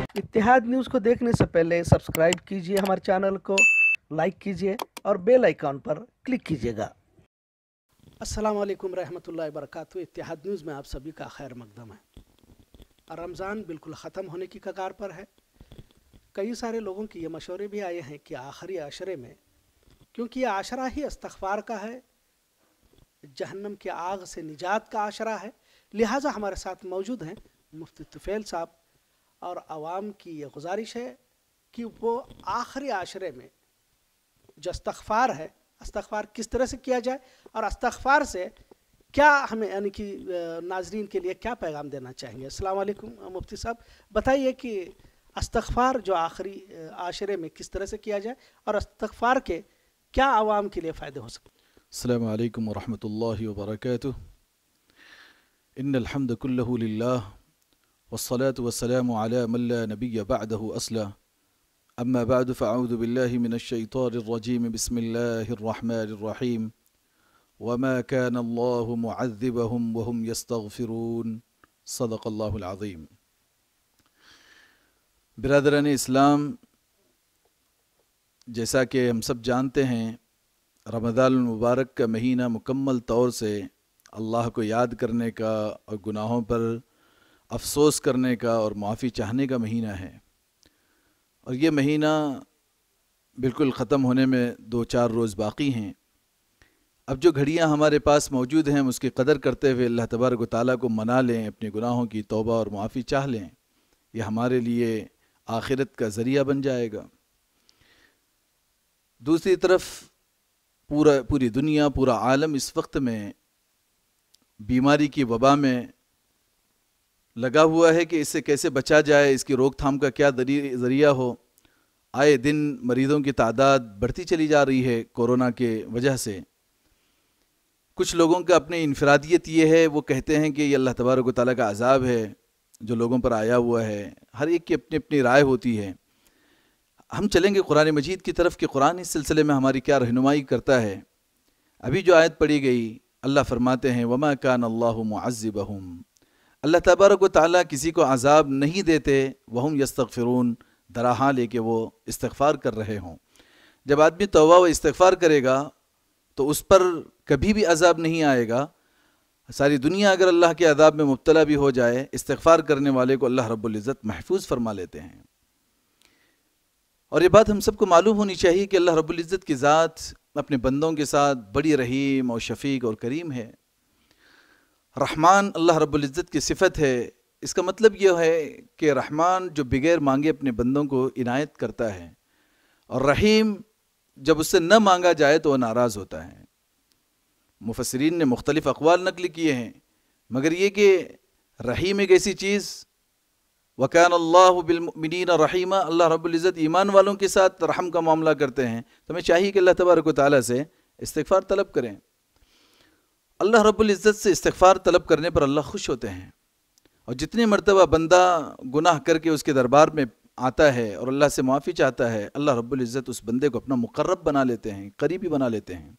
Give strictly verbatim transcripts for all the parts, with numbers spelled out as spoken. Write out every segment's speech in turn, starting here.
इत्तेहाद news को देखने से पहले सब्सक्राइब कीजिए हमारे चैनल को, लाइक कीजिए और बेल आइकॉन पर क्लिक कीजिएगा। अस्सलाम वालेकुम रहमतुल्लाहि व बरकातुहू। इत्तेहाद न्यूज़ में आप सभी का खैर मकदम है। रमज़ान बिल्कुल ख़त्म होने की कगार पर है। कई सारे लोगों के ये मशवरे भी आए हैं कि आखिरी आशरे में, क्योंकि ये आशरा ही इस्तग़फ़ार का है, जहन्नम की आग से निजात का आशरा है, लिहाजा हमारे साथ मौजूद हैं मुफ्ती तुफ़ैल साहब, और आवाम की ये गुजारिश है कि वो आखिरी आशरे में जो इस्तग़फ़ार है, इस्तग़फ़ार किस तरह से किया जाए और इस्तग़फ़ार से क्या हमें यानी कि नाज़रीन के लिए क्या पैगाम देना चाहेंगे। अस्सलाम वालेकुम मुफ्ती साहब, बताइए कि इस्तग़फ़ार जो आखिरी आशरे में किस तरह से किया जाए और इस्तग़फ़ार के क्या आवाम के लिए फ़ायदे हो सकते हैं। अस्सलामु अलैकुम व रहमतुल्लाहि व बरकातुहू। इन्नल हम्द कुल्लहु लिल्लाह वस्सलातु वस्सलामु अला मन ला नबिय्य बअदहु अस्ला। अम्मा बअद फ़अऊज़ु बिल्लाहि मिनश शैतानिर रजीम। बिस्मिल्लाहिर रहमानिर रहीम। वमा काना अल्लाहु मुअज़्ज़िबहुम व हुम यस्तग़फ़िरून। सदक़ल्लाहुल अज़ीम। बिरादरान इस्लाम, जैसा कि हम सब जानते हैं, रमज़ान मुबारक का महीना मुकम्मल तौर से अल्लाह को याद करने का और गुनाहों पर अफसोस करने का और माफ़ी चाहने का महीना है। और ये महीना बिल्कुल ख़त्म होने में दो चार रोज़ बाकी हैं। अब जो घड़ियां हमारे पास मौजूद हैं, उसकी कदर करते हुए अल्लाह तबारक व तआला को मना लें, अपने गुनाहों की तौबा और माफ़ी चाह लें। यह हमारे लिए आखिरत का ज़रिया बन जाएगा। दूसरी तरफ पूरा पूरी दुनिया, पूरा आलम इस वक्त में बीमारी की वबा में लगा हुआ है कि इससे कैसे बचा जाए, इसकी रोकथाम का क्या ज़रिया हो। आए दिन मरीज़ों की तादाद बढ़ती चली जा रही है कोरोना के वजह से। कुछ लोगों का अपनी इनफरादियत ये है, वो कहते हैं कि ये अल्लाह तबारक व तआला का अज़ाब है जो लोगों पर आया हुआ है। हर एक की अपनी अपनी राय होती है। हम चलेंगे कुरान मजीद की तरफ कि कुरान इस सिलसिले में हमारी क्या रहनुमाई करता है। अभी जो आयत पढ़ी गई, अल्लाह फरमाते हैं वमा कान अल्लाहु मुअज़्ज़िबहुम। अल्लाह तबारक व तआला किसी को अज़ाब नहीं देते, वहुम यस्तग़फ़िरून, दराहाल है कि वो इस्तग़फ़ार कर रहे हों। जब आदमी तौबा व इस्तग़फ़ार करेगा तो उस पर कभी भी अज़ाब नहीं आएगा। सारी दुनिया अगर अल्लाह के अज़ाब में मुब्तला भी हो जाए, इस्तग़फ़ार करने वाले को अल्लाह रब्बुल इज़्ज़त महफूज फरमा लेते हैं। और ये बात हम सबको मालूम होनी चाहिए कि अल्लाह रब्बुल इज़्ज़त की ज़ात अपने बंदों के साथ बड़ी रहीम और शफ़ीक और करीम है। रहमान अल्लाह रब्बुल इज़्ज़त की सिफ़त है। इसका मतलब यह है कि रहमान जो बगैर मांगे अपने बंदों को इनायत करता है, और रहीम जब उससे न मांगा जाए तो वह नाराज़ होता है। मुफस्सिरीन ने मुख्तलिफ़ अक़वाल नक़ल किए हैं, मगर ये कि रहीम एक ऐसी चीज़, वकान अल्लाहु बिलमुमिनीन रहीमा, अल्लाह रब्बुल इज़्ज़त ईमान वालों के साथ रहम का मामला करते हैं। तो हमें चाहिए कि अल्लाह तबारक व तआला से इस्तिग़फ़ार तलब करें। अल्लाह रब्बुल इज़्ज़त से इस्तिग़फ़ार तलब करने पर अल्लाह खुश होते हैं। और जितनी मरतबा बंदा गुनाह करके उसके दरबार में आता है और अल्लाह से माफ़ी चाहता है, अल्लाह रब्बुल इज़्ज़त उस बंदे को अपना मुक़र्रब बना लेते हैं, करीबी बना लेते हैं।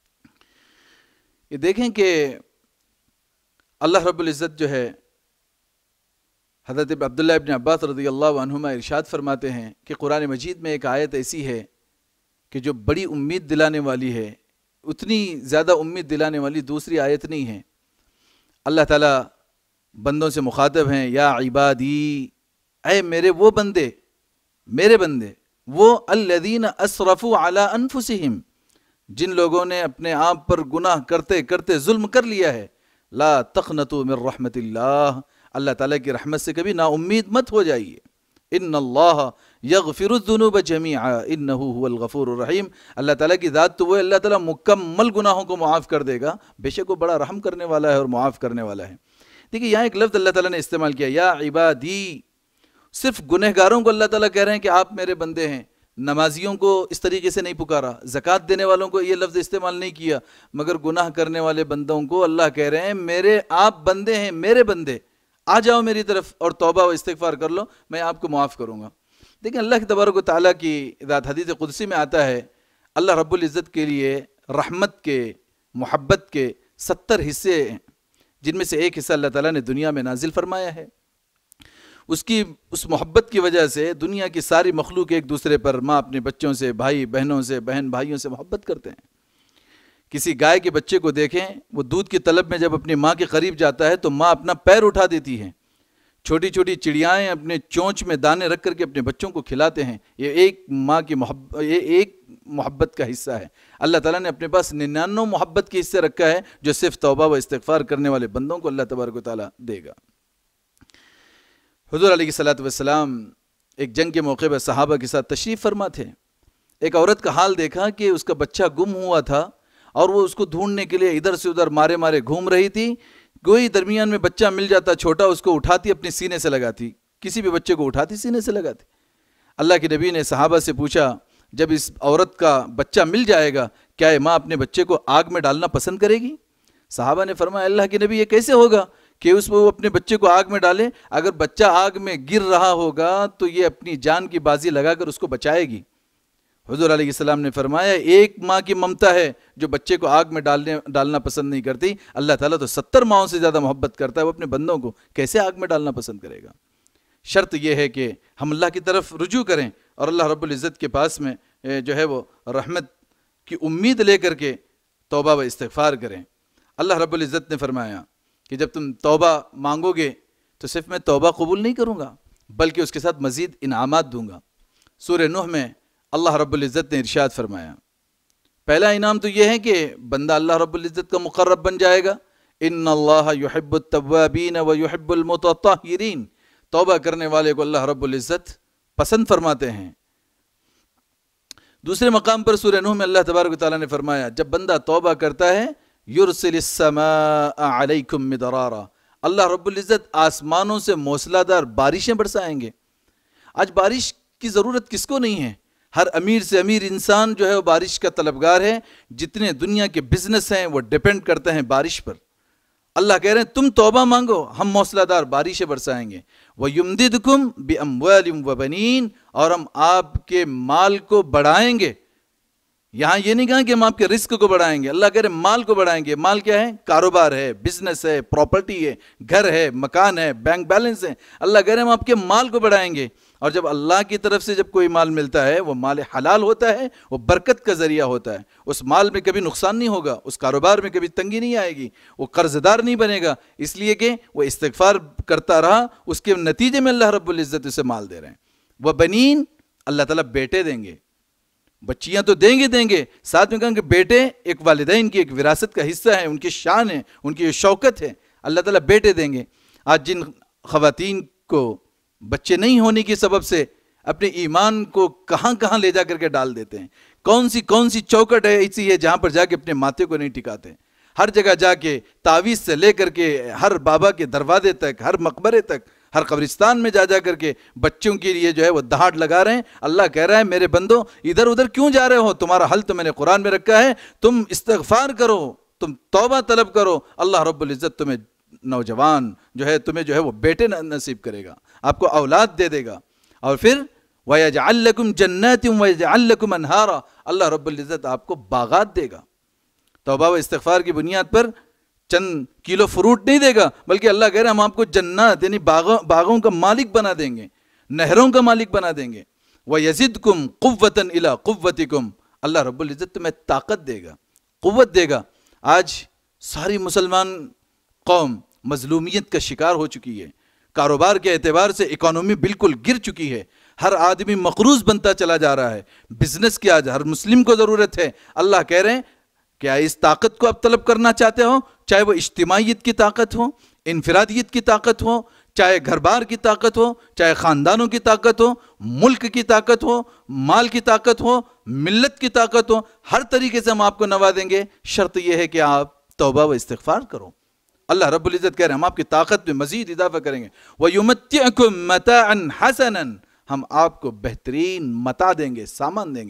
ये देखें कि अल्लाह रब्बुल इज़्ज़त जो है, हज़रत अब्दुल्लाह इब्न अब्बास रज़ियल्लाहु अन्हुमा इरशाद फरमाते हैं कि कुरान मजीद में एक आयत ऐसी है कि जो बड़ी उम्मीद दिलाने वाली है, उतनी ज़्यादा उम्मीद दिलाने वाली दूसरी आयत नहीं है। अल्लाह ताला बंदों से मुखातब हैं, या इबादी, ऐ मेरे वो बंदे, मेरे बंदे वो अल्लज़ीना असरफ़ू अला अनफुसिहिम, जिन लोगों ने अपने आप पर गुनाह करते करते जुल्म कर लिया है। ला तक़नतू मिन रहमतिल्लाह, अल्लाह ताला की रहमत से कभी ना उम्मीद मत हो जाइए। इन्नल्लाह यग़फ़िरुज़्ज़ुनूब जमीआ इन्नहु हुवल गफ़ूरुर रहीम, अल्लाह ताला की ज़ात तो वो, अल्लाह ताला मुकम्मल गुनाहों को मुआफ़ कर देगा, बेशक वो बड़ा रहम करने वाला है और मुआफ़ करने वाला है। देखिए यहाँ एक लफ्ज़ अल्लाह ताला ने इस्तेमाल किया, या इबादी। सिर्फ गुनहगारों को अल्लाह ताला कह रहे हैं कि आप मेरे बंदे हैं। नमाजियों को इस तरीके से नहीं पुकारा, ज़कात देने वालों को ये लफ्ज़ इस्तेमाल नहीं किया, मगर गुनाह करने वाले बंदों को अल्लाह कह रहे हैं मेरे आप बंदे हैं, मेरे बंदे, आ जाओ मेरी तरफ और तौबा व इस्तिग़फ़ार कर लो, मैं आपको मुआफ़ करूँगा। देखिए अल्लाह तबारक व तआला की ज़ात हदीस कुदसी में आता है, अल्लाह रब्बुल इज़्ज़त के लिए रहमत के, मोहब्बत के सत्तर हिस्से हैं, जिनमें से एक हिस्सा अल्लाह ताला ने दुनिया में नाजिल फरमाया है। اس کی اس محبت کی وجہ سے دنیا کی ساری مخلوق ایک دوسرے پر، ماں اپنے بچوں سے، بھائی بہنوں سے، بہن بھائیوں سے محبت کرتے ہیں۔ کسی گائے کے بچے کو دیکھیں، وہ دودھ کی طلب میں جب اپنی ماں کے قریب جاتا ہے تو ماں اپنا پیر اٹھا دیتی ہے۔ چھوٹی چھوٹی چڑیائیں اپنے چونچ میں دانے رکھ کر کے اپنے بچوں کو کھلاتے ہیں۔ یہ ایک ماں کی محبت، یہ ایک محبت کا حصہ ہے۔ اللہ تعالیٰ نے اپنے پاس ننانوے محبت کے حصے رکھا ہے، جو صرف توبہ و استغفار کرنے والے بندوں کو اللہ تبارک و تعالیٰ دے گا۔ حضور علیہ الصلوۃ والسلام ایک جنگ کے موقع پر صحابہ کے ساتھ تشریف فرما تھے۔ ایک عورت کا حال دیکھا کہ اس کا بچہ گم ہوا تھا اور وہ اس کو ڈھونڈنے کے لیے ادھر سے ادھر مارے مارے گھوم رہی تھی۔ کوئی درمیان میں بچہ مل جاتا چھوٹا، اس کو اٹھاتی اپنے سینے سے لگاتی، کسی بھی بچے کو اٹھاتی سینے سے لگاتی۔ اللہ کے نبی نے صحابہ سے پوچھا، جب اس عورت کا بچہ مل جائے گا کیا یہ ماں اپنے بچے کو آگ میں ڈالنا پسند کرے گی؟ صحابہ نے فرمایا، اللہ کے نبی یہ کیسے ہوگا کہ اس وہ اپنے بچے کو آگ میں ڈالے؟ اگر بچہ آگ میں گر رہا ہوگا تو یہ اپنی جان کی بازی لگا کر اس کو بچائے گی۔ حضور علیہ السلام نے فرمایا، ایک ماں کی ممتا ہے جو بچے کو آگ میں ڈالنے ڈالنا پسند نہیں کرتی، اللہ تعالیٰ تو ستر ماؤں سے زیادہ محبت کرتا ہے، وہ اپنے بندوں کو کیسے آگ میں ڈالنا پسند کرے گا؟ شرط یہ ہے کہ ہم اللہ کی طرف رجوع کریں اور اللہ رب العزت کے پاس میں جو ہے وہ رحمت کی امید لے کر کے توبہ و استغفار کریں۔ اللہ رب العزت نے فرمایا کہ جب تم توبہ مانگو گے تو صرف میں توبہ قبول نہیں کروں گا بلکہ اس کے ساتھ مزید انعامات دوں گا۔ سورہ نوح میں اللہ رب العزت نے ارشاد فرمایا، پہلا انعام تو یہ ہے کہ بندہ اللہ رب العزت کا مقرب بن جائے گا۔ ان اللہ یحب التوابین و یحب المتطہرین، توبہ کرنے والے کو اللہ رب العزت پسند فرماتے ہیں۔ دوسرے مقام پر سورہ نوح میں اللہ تبارک و تعالیٰ نے فرمایا، جب بندہ توبہ کرتا ہے یرسل السماء علیکم مدرارا، اللہ رب العزت آسمانوں سے موسلا دار بارشیں برسائیں گے۔ آج بارش کی ضرورت کس کو نہیں ہے؟ ہر امیر سے امیر انسان جو ہے وہ بارش کا طلبگار ہے۔ جتنے دنیا کے بزنس ہیں وہ ڈیپینڈ کرتے ہیں بارش پر۔ اللہ کہہ رہے ہیں تم توبہ مانگو، ہم موسلا دار بارشیں برسائیں گے۔ وَيُمْدِدْكُمْ بِأَمْوَالٍ وَبَنِينَ، اور ہم آپ کے مال کو بڑھائیں گے۔ یہاں یہ نہیں کہا کہ ہم آپ کے رزق کو بڑھائیں گے، اللہ کہہ رہے ہیں مال کو بڑھائیں گے۔ مال کیا ہے؟ کاروبار ہے، بزنس ہے، پراپرٹی ہے، گھر ہے، مکان ہے، بینک بیلنس ہے۔ اللہ کہہ رہے ہیں ہم آپ کے مال کو بڑھائیں گے۔ اور جب اللہ کی طرف سے جب کوئی مال ملتا ہے وہ مال حلال ہوتا ہے، وہ برکت کا ذریعہ ہوتا ہے۔ اس مال میں کبھی نقصان نہیں ہوگا، اس کاروبار میں کبھی تنگی نہیں آئے گی، وہ قرض دار نہیں بنے گا، اس لیے کہ وہ استغفار کرتا رہا، اس کے نتیجے میں اللہ رب العزت اسے مال دے رہے ہیں۔ وہ بنین، اللہ تعالیٰ بیٹے دیں گے، بچیاں تو دیں گے دیں گے، ساتھ میں کہا کہ بیٹے ایک والدین کی ایک وراثت کا حصہ ہے، ان کی شان ہے، ان کی شوکت ہے، اللہ تعالیٰ بیٹے دیں گے۔ آج جن خواتین کو بچے نہیں ہونے کی سبب سے اپنے ایمان کو کہاں کہاں لے جا کر کے ڈال دیتے ہیں، کون سی کون سی چوکٹ ہے ایسی ہے جہاں پر جا کے اپنے ماتھے کو نہیں ٹکاتے، ہر جگہ جا کے تعویذ سے لے کر کے ہر بابا کے دروازے تک، ہر مقبرے تک، ہر قبرستان میں جا جا کر کے بچوں کے لیے جو ہے وہ دہاڑ لگا رہے ہیں۔ اللہ کہہ رہا ہے میرے بندو ادھر ادھر کیوں جا رہے ہو؟ تمہارا حل تو میں نے قرآن میں رکھا ہے، تم استغفار کرو، تم توبہ طلب کرو، اللہ رب العزت تمہیں نوجوان جو ہے تمہیں جو ہے وہ بیٹے نصیب کرے گا، آپ کو اولاد دے دے گا۔ اور پھر وَيَجْعَلْ لَكُمْ جَنَّاتٍ وَيَجْعَلْ لَكُمْ أَنْهَارًا، اللہ رب العزت آپ کو باغات دے گا۔ توبہ و استغفار کی بنیاد پر چند کلو فروٹ نہیں دے گا، بلکہ اللہ کہہ رہے ہیں ہم آپ کو جنات یعنی باغوں باغوں کا مالک بنا دیں گے، نہروں کا مالک بنا دیں گے۔ وَيَزِدْكُمْ قُوَّةً إِلَىٰ قُوَّتِكُمْ، اللہ رب العزت تمہیں طاقت دے گا، قوت دے گا۔ آج ساری مسلمان قوم مظلومیت کا شکار ہو چکی ہے، کاروبار کے اعتبار سے اکانومی بالکل گر چکی ہے، ہر آدمی مقروض بنتا چلا جا رہا ہے، بزنس کی آج ہر مسلم کو ضرورت ہے۔ اللہ کہہ رہے ہیں کیا اس طاقت کو اب طلب کرنا چاہتے ہو؟ چاہے وہ اجتماعیت کی طاقت ہو، انفرادیت کی طاقت ہو، چاہے گھر بار کی طاقت ہو، چاہے خاندانوں کی طاقت ہو، ملک کی طاقت ہو، مال کی طاقت ہو، ملت کی طاقت ہو، ہر طریقے سے ہم آپ کو نوازیں گے، شرط یہ ہے کہ آپ توبہ و استغفار کرو۔ اللہ رب العزت کہہ رہے ہیں ہم آپ کی طاقت میں مزید اضافہ کریں گے۔ وَيُمَتِّعْكُمْ مَتَاعًا حَسَنًا، ہم آپ کو بہترین متاع دیں گے، سامان دیں گے۔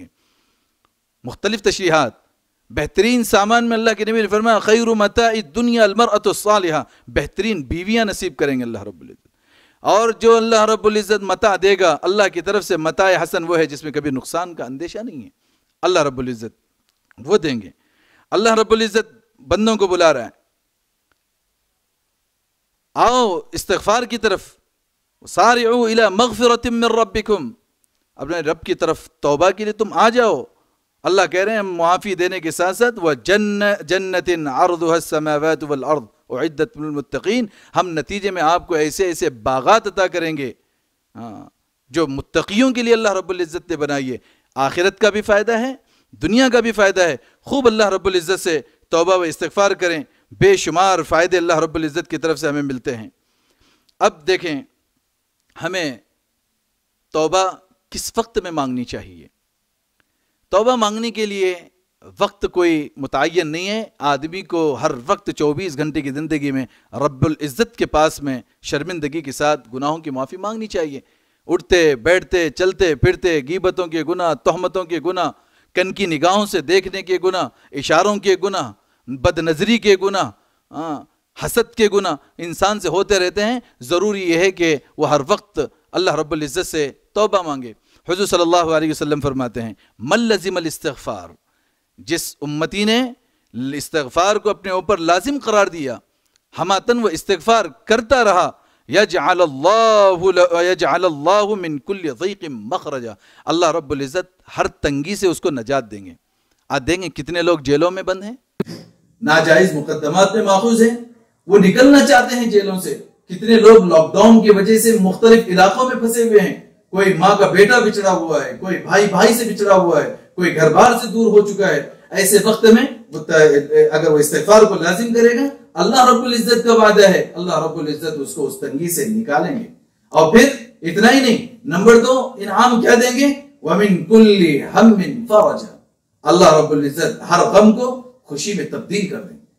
مختلف تشریحات، بہترین سامان میں اللہ کے نبی نے فرمایا خیر متاع الدنیا المرأة الصالحہ، بہترین بیویاں نصیب کریں گے اللہ رب العزت۔ اور جو اللہ رب العزت متاع دے گا اللہ کی طرف سے متاع حسن وہ ہے جس میں کبھی نقصان کا اندیشہ نہیں ہے، اللہ رب العزت وہ دیں گے۔ اللہ رب العزت بندوں کو بلا رہا ہے، آؤ استغفار کی طرف، سارعوا الی مغفرۃ من ربکم، اپنے رب کی طرف توبہ کے لیے تم آ جاؤ. اللہ کہہ رہے ہیں معافی دینے کے ساتھ ساتھ وَجَنَّةٍ عَرْضُهَا السَّمَاوَاتُ وَالْأَرْضُ اُعِدَّتْ لِلْمُتَّقِينَ، ہم نتیجے میں آپ کو ایسے ایسے باغات عطا کریں گے ہاں جو متقیوں کے لیے اللہ رب العزت نے بنائی ہے. آخرت کا بھی فائدہ ہے، دنیا کا بھی فائدہ ہے. خوب اللہ رب العزت سے توبہ و استغفار کریں، بے شمار فائدے اللہ رب العزت کی طرف سے ہمیں ملتے ہیں. اب دیکھیں ہمیں توبہ کس وقت میں مانگنی چاہیے. توبہ مانگنے کے لیے وقت کوئی متعین نہیں ہے. آدمی کو ہر وقت چوبیس گھنٹے کی زندگی میں رب العزت کے پاس میں شرمندگی کے ساتھ گناہوں کی معافی مانگنی چاہیے. اٹھتے بیٹھتے چلتے پھرتے غیبتوں کے گناہ، تہمتوں کے گناہ، کن کی نگاہوں سے دیکھنے کے گناہ، اشاروں کے گناہ، بد نظری کے گناہ، حسد کے گناہ انسان سے ہوتے رہتے ہیں. ضروری یہ ہے کہ وہ ہر وقت اللہ رب العزت سے توبہ مانگے. حضور صلی اللہ علیہ وسلم فرماتے ہیں من لزم الاستغفار، جس امتی نے استغفار کو اپنے اوپر لازم قرار دیا، ہماتن وہ استغفار کرتا رہا، یجعل اللہ یجعل اللہ من کل ضیق مخرجا، اللہ رب العزت ہر تنگی سے اس کو نجات دیں گے. آج دیں گے کتنے لوگ جیلوں میں بند ہیں، ناجائز مقدمات میں ماخوذ ہیں، وہ نکلنا چاہتے ہیں جیلوں سے. کتنے لوگ لاک ڈاؤن کی وجہ سے مختلف علاقوں میں پھنسے ہوئے ہیں. کوئی ماں کا بیٹا بچڑا ہوا ہے، کوئی بھائی بھائی سے بچڑا ہوا ہے، کوئی گھر بار سے دور ہو چکا ہے. ایسے وقت میں اگر وہ استغفار کو لازم کرے گا، اللہ رب العزت کا وعدہ ہے اللہ رب العزت اس کو اس تنگی سے نکالیں گے. اور پھر اتنا ہی نہیں، نمبر دو انعام کیا دیں گے، وَمِن كُلِّ هَمٍّ فَرَجًا، اللہ رب العزت ہر غم کو خوشی میں تبدیل کر دیں گے.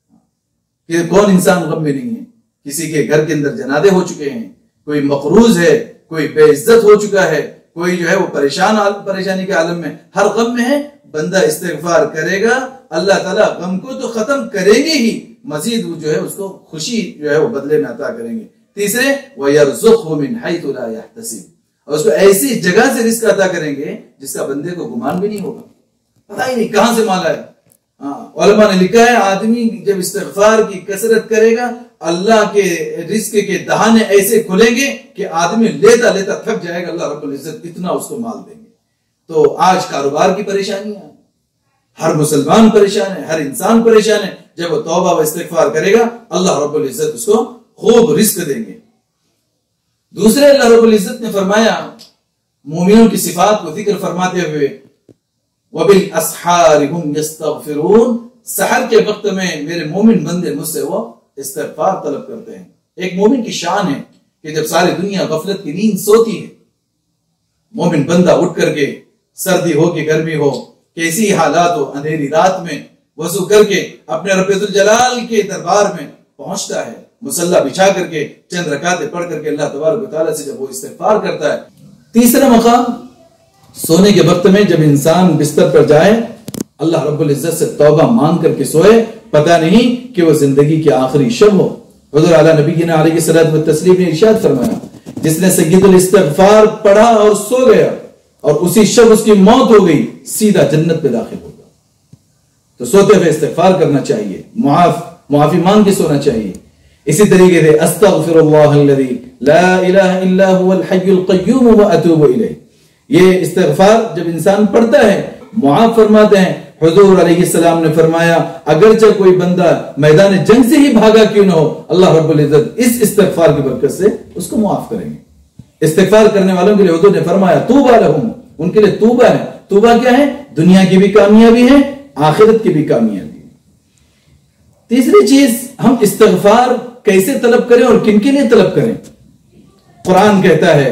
کہ کون انسان غم میں نہیں ہے؟ کسی کے گھر کے اندر جنازے ہو چکے ہیں، کوئی مقروض ہے، کوئی بے عزت ہو چکا ہے، کوئی جو ہے وہ پریشان پریشانی کے عالم میں، ہر غم میں ہے. بندہ استغفار کرے گا، اللہ تعالیٰ غم کو تو ختم کریں گے ہی، مزید وہ جو ہے اس کو خوشی جو ہے وہ بدلے میں عطا کریں گے. تیسرے وَيَرْزُقْهُ مِنْ حَيْثُ لَا يَحْتَسِبُ، اور اس کو ایسی جگہ سے رزق عطا کریں گے جس کا بندے کو گمان بھی نہیں ہوگا، پتہ ہی نہیں کہاں سے مال آیا. علماء نے لکھا ہے آدمی جب استغفار کی کثرت کرے گا، اللہ کے رزق کے دہانے ایسے کھلیں گے کہ آدمی لیتا لیتا تھک جائے گا، اللہ رب العزت اتنا اس کو مال دیں گے. تو آج کاروبار کی پریشانیاں ہیں، ہر مسلمان پریشان ہے، ہر انسان پریشان ہے. جب وہ توبہ و استغفار کرے گا اللہ رب العزت اس کو خوب رزق دیں گے. دوسرے اللہ رب العزت نے فرمایا مومنوں کی صفات کو ذکر فرماتے ہوئے وَبِالْأَسْحَارِ هُمْ يَسْتَغْفِرُونَ، سحر کے وقت میں میرے مومن بندے مجھ سے وہ استغفار طلب کرتے ہیں. ایک مومن کی شان ہے کہ جب ساری دنیا غفلت کی نیند سوتی ہے، مومن بندہ اٹھ کر کے سردی ہو کہ گرمی ہو، کیسی حالات ہو، اندھیری رات میں وضو کر کے اپنے رب ذوالجلال کے دربار میں پہنچتا ہے، مصلی بچھا کر کے چند رکعتیں پڑھ کر کے اللہ تبارک و تعالیٰ سے جب وہ استغفار کرتا ہے. تیسرا مقام سونے کے وقت میں جب انسان بستر پر جائے، اللہ رب العزت سے توبہ مانگ کر کے سوئے، پتہ نہیں کہ وہ زندگی کی آخری شب ہو. حضور اعلیٰ نبینا علیہ الصلوۃ والتسلیم نے ارشاد فرمایا جس نے سید الاستغفار پڑھا اور سو گیا اور اسی شب اس کی موت ہو گئی، سیدھا جنت میں داخل ہوگا. تو سوتے ہوئے استغفار کرنا چاہیے، معاف معافی مانگ کے سونا چاہیے. اسی طریقے سے استغفر اللہ الذی لا الہ الا هو الحی القیوم واتوب الیہ، یہ استغفار جب انسان پڑھتا ہے معاف فرماتے ہیں. حضور علیہ السلام نے فرمایا اگرچہ کوئی بندہ میدان جنگ سے ہی بھاگا کیوں نہ ہو، اللہ رب العزت اس استغفار کی برکت سے اس کو معاف کریں گے. استغفار کرنے والوں کے لیے حضور نے فرمایا توبہ لہم، ان کے لیے توبہ ہے. توبہ کیا ہے؟ دنیا کی بھی کامیابی ہے، آخرت کی بھی کامیابی ہے. تیسری چیز، ہم استغفار کیسے طلب کریں اور کن کے لیے طلب کریں؟ قرآن کہتا ہے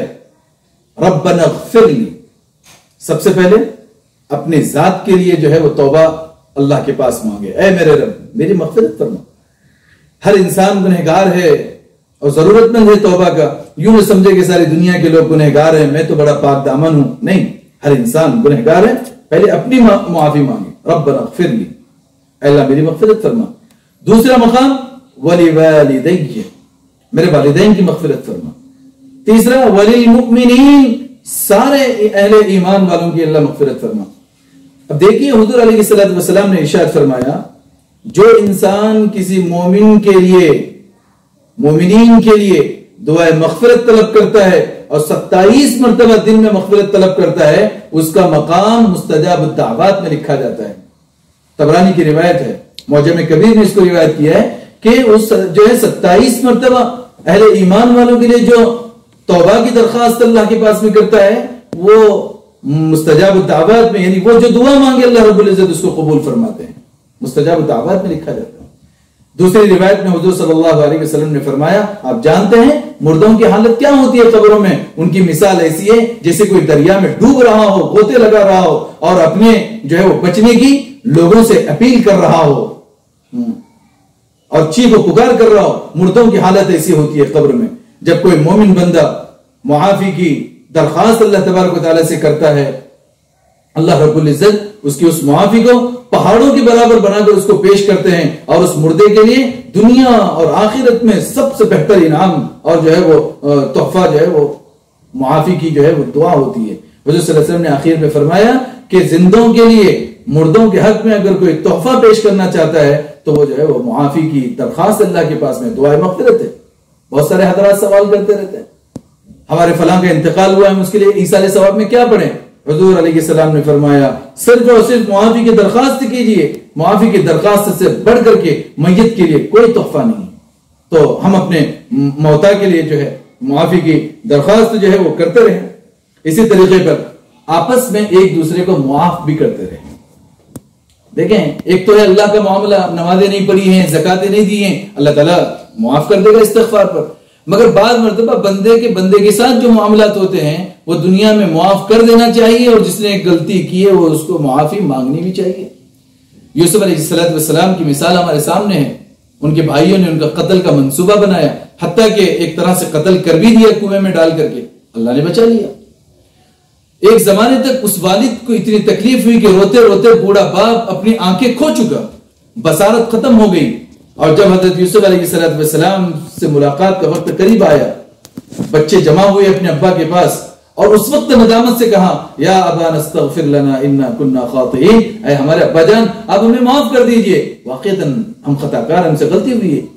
ربنا اغفر لی، سب سے پہلے اپنی ذات کے لیے جو ہے وہ توبہ اللہ کے پاس مانگے، اے میرے رب میری مغفرت فرما. ہر انسان گنہگار ہے اور ضرورت مند ہے توبہ کا. یوں نہ سمجھے کہ ساری دنیا کے لوگ گنہگار ہیں، میں تو بڑا پاک دامن ہوں، نہیں، ہر انسان گنہگار ہے. پہلے اپنی معافی مانگے، ربنا اغفر لی، اے اللہ میری مغفرت فرما. دوسرا مقام وَلِوَالِدَيَّ، میرے والدین کی مغفرت فرما. تیسرا وَلِلْمُؤْمِنِينَ، سارے اہل ایمان والوں کی اللہ مغفرت فرما. اب دیکھیے حضور علیہ السلام نے ارشاد فرمایا جو انسان کسی مومن کے لیے مومنین کے لیے دعائے مغفرت طلب کرتا ہے اور ستائیس مرتبہ دن میں مغفرت طلب کرتا ہے، اس کا مقام مستجاب الدعوات میں لکھا جاتا ہے۔ طبرانی کی روایت ہے، معجم کبیر نے اس کو روایت کیا ہے کہ اس جو ہے ستائیس مرتبہ اہل ایمان والوں کے لیے جو توبہ کی درخواست اللہ کے پاس میں کرتا ہے وہ مستجاب الدعوات میں، یعنی وہ جو دعا مانگے اللہ رب العزت اس کو قبول فرماتے ہیں، مستجاب الدعوات میں لکھا جاتا ہے۔ دوسری روایت میں حضور صلی اللہ علیہ وسلم نے فرمایا، آپ جانتے ہیں مردوں کی حالت کیا ہوتی ہے قبروں میں؟ ان کی مثال ایسی ہے جیسے کوئی دریا میں ڈوب رہا ہو، غوطے لگا رہا ہو اور اپنے جو ہے وہ بچنے کی لوگوں سے اپیل کر رہا ہو اور چیخ و پکار کر رہا ہو۔ مردوں کی حالت ایسی ہوتی ہے قبر میں۔ جب کوئی مومن بندہ معافی کی درخواست اللہ تبارک و تعالیٰ سے کرتا ہے، اللہ رب العزت اس کی اس معافی کو پہاڑوں کے برابر بنا کر اس کو پیش کرتے ہیں، اور اس مردے کے لیے دنیا اور آخرت میں سب سے بہتر انعام اور جو ہے وہ تحفہ جو ہے وہ معافی کی جو ہے وہ دعا ہوتی ہے۔ حضور صلی اللہ علیہ وسلم نے آخر میں فرمایا کہ زندوں کے لیے مردوں کے حق میں اگر کوئی تحفہ پیش کرنا چاہتا ہے تو وہ جو ہے وہ معافی کی درخواست اللہ کے پاس میں دعائے مغفرت ہے۔ بہت سارے حضرات سوال کرتے رہتے ہیں، ہمارے فلاں کا انتقال ہوا ہے، ہم اس کے لیے ایصال ثواب میں کیا پڑھیں؟ حضور علیہ السلام نے فرمایا صرف اور صرف معافی کی درخواست کیجئے، معافی کی درخواست سے بڑھ کر کے میت کے لیے کوئی تحفہ نہیں۔ تو ہم اپنے موتا کے لیے جو ہے معافی کی درخواست جو ہے وہ کرتے رہیں، اسی طریقے پر آپس میں ایک دوسرے کو معاف بھی کرتے رہیں۔ دیکھیں ایک تو ہے اللہ کا معاملہ، نمازیں نہیں پڑھی ہیں، زکاتیں نہیں دی ہیں، اللہ تعالیٰ معاف کر دے گا استغفار پر، مگر بعض مرتبہ بندے کے بندے کے ساتھ جو معاملات ہوتے ہیں وہ دنیا میں معاف کر دینا چاہیے، اور جس نے ایک غلطی کی ہے وہ اس کو معافی مانگنی بھی چاہیے۔ یوسف علیہ السلام کی مثال ہمارے سامنے ہے، ان کے بھائیوں نے ان کا قتل کا منصوبہ بنایا، حتیٰ کہ ایک طرح سے قتل کر بھی دیا کنویں میں ڈال کر کے، اللہ نے بچا لیا۔ ایک زمانے تک اس والد کو اتنی تکلیف ہوئی کہ روتے روتے بوڑھا باپ اپنی آنکھیں کھو چکا، بصارت ختم ہو گئی، اور جب حضرت یوسف علیہ السلام سے ملاقات کا وقت قریب آیا، بچے جمع ہوئے اپنے ابا کے پاس، اور اس وقت ندامت سے کہا یا ابانا استغفر لنا انا كنا خاطئین، اے ہمارے ابا جان آپ ہمیں معاف کر دیجئے، واقعتاً ہم خطا کار، ہم سے غلطی ہوئی ہے۔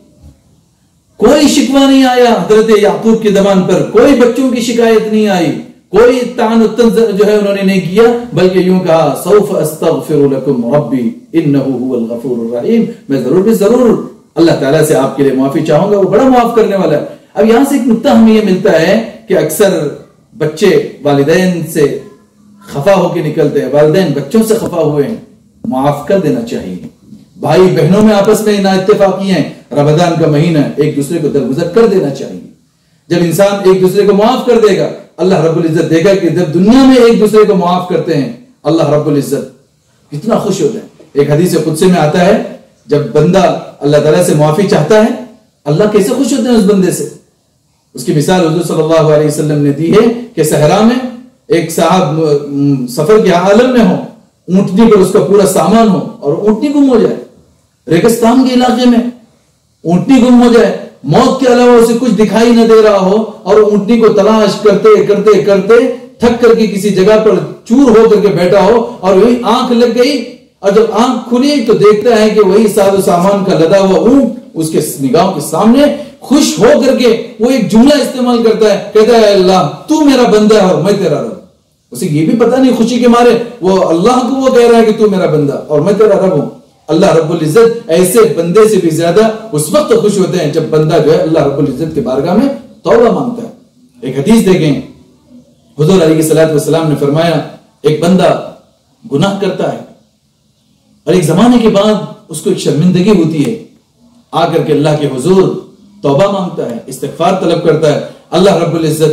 کوئی شکوہ نہیں آیا حضرت یعقوب کی زبان پر، کوئی بچوں کی شکایت نہیں آئی، کوئی تعن و طنز جو ہے انہوں نے نہیں کیا، بلکہ یوں کہا سوف استغفر لکم ربی انہ هو الغفور الرحیم، میں ضرور بھی ضرور اللہ تعالیٰ سے آپ کے لیے معافی چاہوں گا، وہ بڑا معاف کرنے والا ہے۔ اب یہاں سے ایک نکتہ ہمیں یہ ملتا ہے کہ اکثر بچے والدین سے خفا ہو کے نکلتے ہیں، والدین بچوں سے خفا ہوئے ہیں، معاف کر دینا چاہیے۔ بھائی بہنوں میں آپس میں نا اتفاقی ہیں، رمضان کا مہینہ ایک دوسرے کو درگزر کر دینا چاہیے۔ جب انسان ایک دوسرے کو معاف کر دے گا، اللہ رب العزت دے گا کہ جب دنیا میں ایک دوسرے کو معاف کرتے ہیں اللہ رب العزت کتنا خوش ہوتا ہے۔ ایک حدیث قدسی میں آتا ہے جب بندہ اللہ تعالیٰ سے معافی چاہتا ہے اللہ کیسے خوش ہوتے ہیں اس بندے سے۔ اس کی مثال حضور صلی اللہ علیہ وسلم نے دی ہے کہ صحرا میں ایک صاحب سفر کے عالم میں ہو، اونٹنی پر اس کا پورا سامان ہو اور اونٹنی گم ہو جائے، ریگستان کے علاقے میں اونٹنی گم ہو جائے، موت کے علاوہ اسے کچھ دکھائی نہ دے رہا ہو، اور اونٹنی کو تلاش کرتے کرتے کرتے تھک کر کے کسی جگہ پر چور ہو کر کے بیٹھا ہو، اور وہی آنکھ لگ گئی، اور جب آنکھ کھلی تو دیکھتا ہے کہ وہی ساز و سامان کا لدا ہوا اونٹ اس کے نگاہوں کے سامنے، خوش ہو کر کے وہ ایک جملہ استعمال کرتا ہے، کہتا ہے اللہ تو میرا بندہ ہے اور میں تیرا رب۔ اسے یہ بھی پتا نہیں خوشی کے مارے وہ اللہ کو وہ کہہ رہا ہے کہ تو میرا بندہ اور میں تیرا رب ہوں۔ اللہ رب العزت ایسے بندے سے بھی زیادہ اس وقت خوش ہوتے ہیں جب بندہ جو ہے اللہ رب العزت کے بارگاہ میں توبہ مانگتا ہے۔ ایک حدیث دیکھیں، حضور علیہ الصلوۃ والسلام نے فرمایا ایک بندہ گناہ کرتا ہے اور ایک زمانے کے بعد اس کو ایک شرمندگی ہوتی ہے، آ کر کے اللہ کے حضور توبہ مانگتا ہے، استغفار طلب کرتا ہے، اللہ رب العزت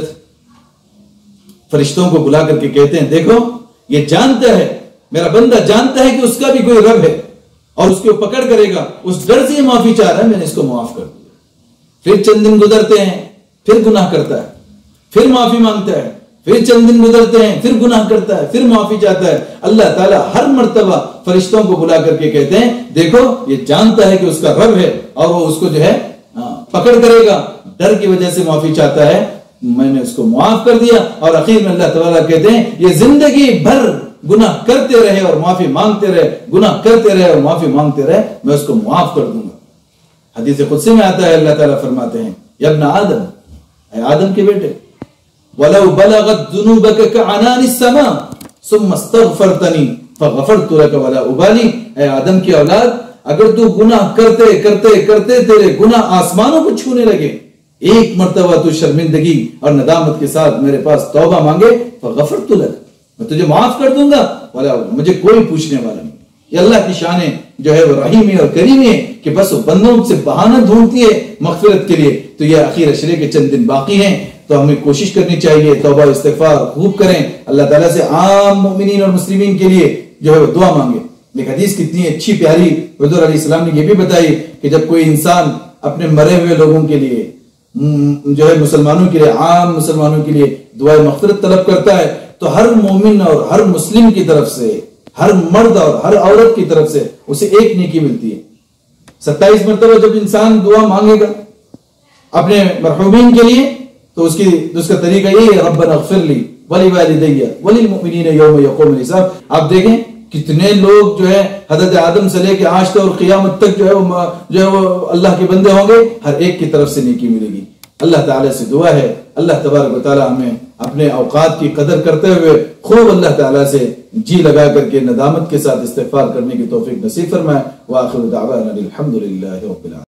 فرشتوں کو بلا کر کے کہتے ہیں دیکھو یہ جانتا ہے، میرا بندہ جانتا ہے کہ اس کا بھی کوئی رب ہے اور اس کو پکڑ کرے گا، اس ڈر سے یہ معافی چاہ رہا ہے، میں نے اس کو معاف کر دیا۔ پھر چند دن گزرتے ہیں، پھر گناہ کرتا ہے، پھر معافی مانگتا ہے، پھر چند دن گزرتے ہیں، پھر گناہ کرتا ہے، پھر معافی چاہتا ہے۔ اللہ تعالیٰ ہر مرتبہ فرشتوں کو بلا کر کے کہتے ہیں دیکھو یہ جانتا ہے کہ اس کا رب ہے اور وہ اس کو جو ہے پکڑ کرے گا، ڈر کی وجہ سے معافی چاہتا ہے، میں نے اس کو معاف کر دیا۔ اور اخیر میں اللہ تعالیٰ کہتے ہیں یہ زندگی بھر گناہ کرتے رہے اور معافی مانگتے رہے، گناہ کرتے رہے اور معافی مانگتے رہے، میں اس کو معاف کر دوں گا۔ حدیث قدسی میں آتا ہے اللہ تعالیٰ فرماتے ہیں یا ابن آدم اے آدم کے بیٹے وَلَوْ بَلَغَتْ ذُنُوبَكَ كَعَنَانِ السَّمَاءِ ثُمَّ اسْتَغْفَرْتَنِي فَغَفَرْتُ لَكَ وَلَا أُبَالِي، اے آدم کی اولاد اگر تو گناہ کرتے کرتے کرتے تیرے گناہ آسمانوں کو چھونے لگے، ایک مرتبہ تو شرمندگی اور ندامت کے ساتھ میرے پاس توبہ مانگے، فَغَفَرْتُ لَكَ، میں تجھے معاف کر دوں گا، وَلَا مجھے کوئی پوچھنے والا نہیں۔ یہ اللہ کی شان ہے جو ہے وہ رحیمی اور کریمی ہے کہ بس وہ بندوں سے بہانہ ڈھونڈتی ہے مغفرت کے لیے۔ تو یہ آخر عشرے کے چند دن باقی ہیں، تو ہمیں کوشش کرنی چاہیے توبہ استغفار خوب کریں، اللہ تعالیٰ سے عام مومنین اور مسلمین کے لیے جو ہے وہ دعا مانگے۔ ایک حدیث کتنی اچھی پیاری حضور علیہ السلام نے یہ بھی بتائی کہ جب کوئی انسان اپنے مرے ہوئے لوگوں کے لیے جو ہے مسلمانوں کے لیے عام مسلمانوں کے لیے دعائے مغفرت طلب کرتا ہے تو ہر مومن اور ہر مسلم کی طرف سے، ہر مرد اور ہر عورت کی طرف سے اسے ایک نیکی ملتی ہے۔ ستائیس مرتبہ جب انسان دعا مانگے گا اپنے مرحومین کے لیے تو اس کی اس کا طریقہ یہ ہے ربنا اغفر لی ولوالدی وللمؤمنین یوم یقوم الحساب۔ آپ دیکھیں کتنے لوگ جو ہے حضرت آدم سے لے کے آج تک اور قیامت تک جو ہے وہ جو ہے وہ اللہ کے بندے ہوں گے، ہر ایک کی طرف سے نیکی ملے گی۔ اللہ تعالیٰ سے دعا ہے اللہ تبارک و تعالیٰ ہمیں اپنے اوقات کی قدر کرتے ہوئے خوب اللہ تعالیٰ سے جی لگا کر کے ندامت کے ساتھ استغفار کرنے کی توفیق نصیب فرمائے۔ وآخر دعوانا الحمد للہ رب العالمین۔